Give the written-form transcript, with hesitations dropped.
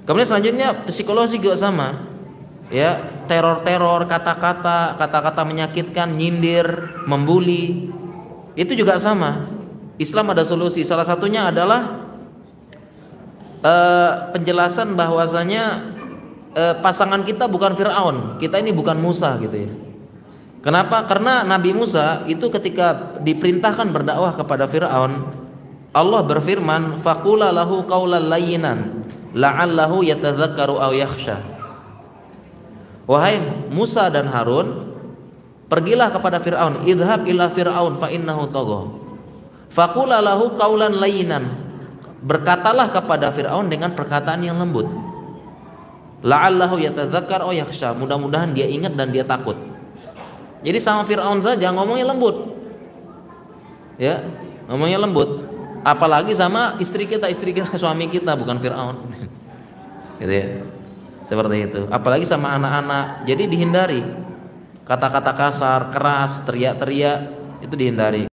Kemudian selanjutnya psikologi juga sama. Ya, teror-teror, kata-kata menyakitkan, nyindir, membuli. Itu juga sama. Islam ada solusi. Salah satunya adalah penjelasan bahwasanya pasangan kita bukan Fir'aun, kita ini bukan Musa gitu ya. Kenapa? Karena Nabi Musa itu ketika diperintahkan berdakwah kepada Fir'aun, Allah berfirman, faqula lahu qaulan layyinan la'allahu yatadzakkaru aw yakhsha. Wahai Musa dan Harun, pergilah kepada Fir'aun, idhab ila Fir'aun fa innahu tagha. Faqula lahu qaulan layyinan, berkatalah kepada Fir'aun dengan perkataan yang lembut. La'allahu yatadzakkar aw yakhsha, mudah-mudahan dia ingat dan dia takut. Jadi sama Fir'aun saja ngomongnya lembut. Ya, ngomongnya lembut. Apalagi sama istri kita, suami kita, bukan Fir'aun. Gitu ya. Seperti itu. Apalagi sama anak-anak. Jadi dihindari. Kata-kata kasar, keras, teriak-teriak itu dihindari.